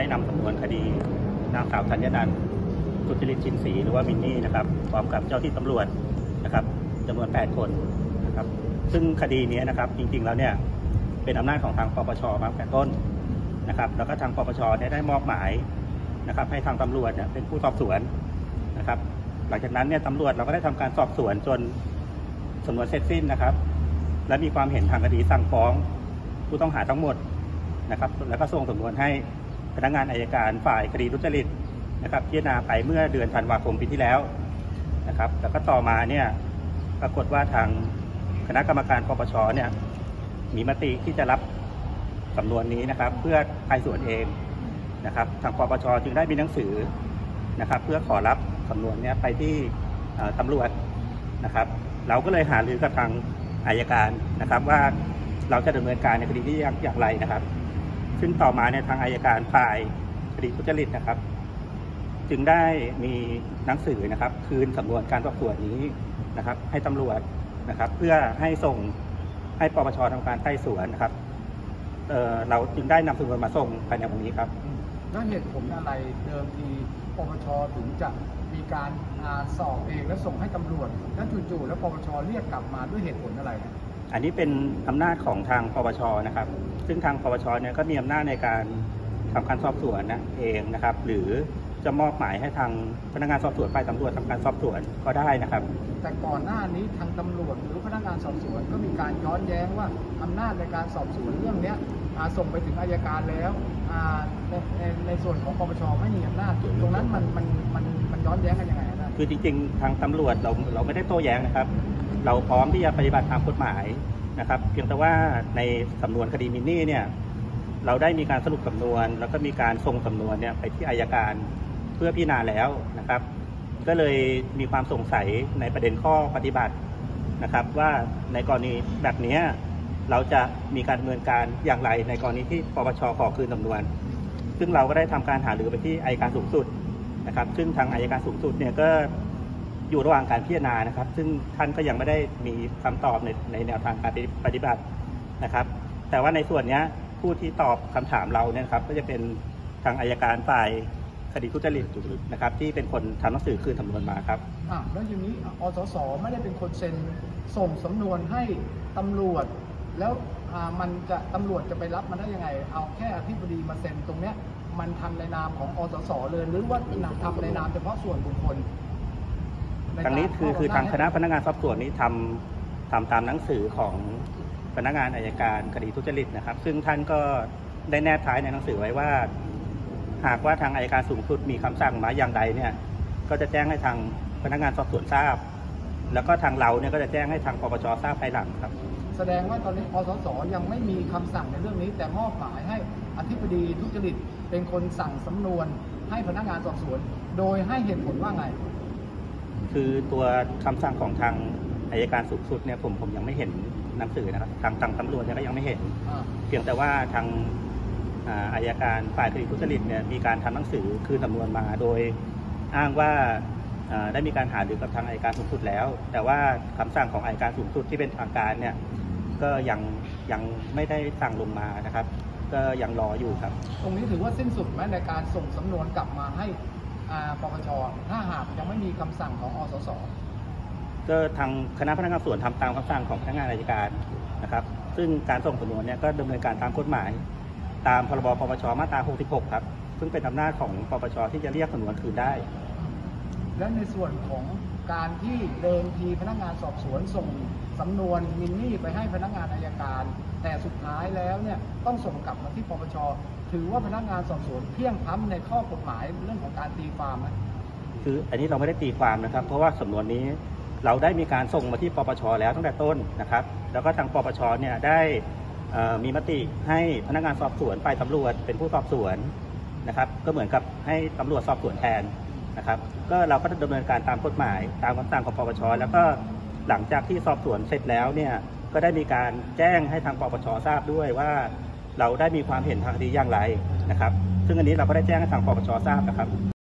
ได้นำสำนวนคดีนางสาวธัญนันท์สุจริตชินศรีหรือว่ามินนี่นะครับพร้อมกับเจ้าที่ตำรวจนะครับจำนวน8คนนะครับซึ่งคดีนี้นะครับจริงๆแล้วเนี่ยเป็นอำนาจของทางปปชมาตั้งแต่ต้นนะครับแล้วก็ทางปปชได้มอบหมายนะครับให้ทางตำรวจเนี่ยเป็นผู้สอบสวนนะครับหลังจากนั้นเนี่ยตำรวจเราก็ได้ทำการสอบสวนจนสำนวนเสร็จสิ้นนะครับและมีความเห็นทางคดีสั่งฟ้องผู้ต้องหาทั้งหมดนะครับแล้วก็ส่งสำนวนให้พนักงานอัยการฝ่ายคดีทุจริตนะครับพิจารณาไปเมื่อเดือนธันวาคมปีที่แล้วนะครับแล้วก็ต่อมาเนี่ยปรากฏว่าทางคณะกรรมการปปชเนี่ยมีมติที่จะรับสำนวนนี้นะครับเพื่อไต่สวนเองนะครับทางปปชจึงได้มีหนังสือนะครับเพื่อขอรับสำนวนนี้ไปที่ตำรวจนะครับเราก็เลยหารือกับทางอัยการนะครับว่าเราจะดำเนินการในคดีนี้อย่างไรนะครับซึ่งต่อมาเนี่ยทางอัยการฝ่ายคดีทุจริตนะครับจึงได้มีหนังสือนะครับคืนสำนวนการสอบสวนนี้นะครับให้ตำรวจนะครับเพื่อให้ส่งให้ปปชทำการไต่สวนนะครับเราจึงได้นำสำนวนมาส่งภายในวันนี้ครับแล้วเหตุผลอะไรเดิมทีปปชถึงจะมีการสอบเองและส่งให้ตำรวจแล้วจู่ๆแล้วปปชเรียกกลับมาด้วยเหตุผลอะไรอันนี้เป็นอำนาจของทางปปชนะครับซึ่งทางปปชเนี่ยก็มีอำนาจในการทำการสอบสวนเองนะครับหรือจะมอบหมายให้ทางพนักงานสอบสวนฝ่ายตำรวจทำการสอบสวนก็ได้นะครับแต่ก่อนหน้านี้ทางตำรวจหรือพนักงานสอบสวนก็มีการย้อนแย้งว่าอำนาจในการสอบสวนเรื่องนี้ส่งไปถึงอัยการแล้วในส่วนของปปชไม่มีอำนาจตรงนั้นมันย้อนแย้งกันยังไงนะคือจริงๆทางตำรวจเราไม่ได้โต้แย้งนะครับเราพร้อมที่จะปฏิบัติตามกฎหมายนะครับเพียงแต่ว่าในสำนวนคดีมินนี่เนี่ยเราได้มีการสรุปสำนวนแล้วก็มีการส่งสำนวนเนี่ยไปที่อัยการเพื่อพิจารณาแล้วนะครับก็เลยมีความสงสัยในประเด็นข้อปฏิบัตินะครับว่าในกรณีแบบนี้เราจะมีการดำเนินการอย่างไรในกรณีที่ปปชขอคืนสำนวนซึ่งเราก็ได้ทำการหารือไปที่อัยการสูงสุดนะครับซึ่งทางอัยการสูงสุดเนี่ยก็อยู่ระหว่างการพิจารณานะครับซึ่งท่านก็ยังไม่ได้มีคำตอบในแนวทางการปฏิบัตินะครับแต่ว่าในส่วนนี้ผู้ที่ตอบคำถามเราเนี่ยครับก็จะเป็นทางอัยการฝ่ายคดีทุจริตนะครับที่เป็นคนทำหนังสือคืนสำนวนมาครับแล้วอย่างนี้อสสไม่ได้เป็นคนเซ็นส่งสำนวนให้ตำรวจแล้วตำรวจจะไปรับมันได้ยังไงเอาแค่อธิบดีมาเซ็นตรงเนี้ยมันทำในนามของอสสเลยหรือว่าทำในนามเฉพาะส่วนบุคคลทางนี้คือทางคณะพนักงานสอบสวนนี้ทำตามหนังสือของพนักงานอัยการคดีทุจริตนะครับซึ่งท่านก็ได้แนบท้ายในหนังสือไว้ว่าหากว่าทางอัยการสูงสุดมีคำสั่งมาอย่างใดเนี่ยก็จะแจ้งให้ทางพนักงานสอบสวนทราบแล้วก็ทางเราเนี่ยก็จะแจ้งให้ทางปปชทราบภายหลังครับแสดงว่าตอนนี้อสสยังไม่มีคำสั่งในเรื่องนี้แต่มอบหมายให้อธิบดีทุจริตเป็นคนสั่งสำนวนให้พนักงานสอบสวนโดยให้เหตุผลว่าไงคือตัวคำสั่งของทางอัยการสูงสุดเนี่ยผมยังไม่เห็นหนังสือนะครับทางตำรวจเนี่ยก็ยังไม่เห็นเพียงแต่ว่าทางอัยการฝ่ายคดีทุจริตเนี่ยมีการทำหนังสือคืนสำนวนมาโดยอ้างว่าได้มีการหารือกับทางอัยการสูงสุดแล้วแต่ว่าคำสั่งของอัยการสูงสุดที่เป็นทางการเนี่ยก็ยังไม่ได้สั่งลงมานะครับก็ยังรออยู่ครับตรงนี้ถือว่าสิ้นสุดไหมในการส่งสำนวนกลับมาให้ปปชถ้าหากยังไม่มีคำสั่งของอสสก็ทางคณะพนักงานสอบสวนทำตามคำสั่งของพนักงานอัยการนะครับซึ่งการส่งสำนวนเนี่ยก็ดำเนินการตามกฎหมายตามพรบปปชมาตรา 66 ครับซึ่งเป็นอำนาจของปปชที่จะเรียกสำนวนคืนได้และในส่วนของการที่เดิมทีพนักงานสอบสวนส่งสำนวนมินนี่ไปให้พนักงานอัยการแต่สุดท้ายแล้วเนี่ยต้องส่งกลับมาที่ปปชถือว่าพนักงานสอบสวนเพี้ยงพล้ำในข้อกฎหมายเรื่องของการตีความไหมคืออันนี้เราไม่ได้ตีความนะครับเพราะว่าสำนวนนี้เราได้มีการส่งมาที่ปปชแล้วตั้งแต่ต้นนะครับแล้วก็ทางปปชเนี่ยได้มีมติให้พนักงานสอบสวนฝ่ายตำรวจเป็นผู้สอบสวนนะครับก็เหมือนกับให้ตำรวจสอบสวนแทนนะครับก็เราก็ดำเนินการตามกฎหมายตามคำสั่งของปปชแล้วก็หลังจากที่สอบสวนเสร็จแล้วเนี่ยก็ได้มีการแจ้งให้ทางปปชทราบด้วยว่าเราได้มีความเห็นทางคดีอย่างไรนะครับซึ่งอันนี้เราก็ได้แจ้งให้ทางปปชทราบนะครับ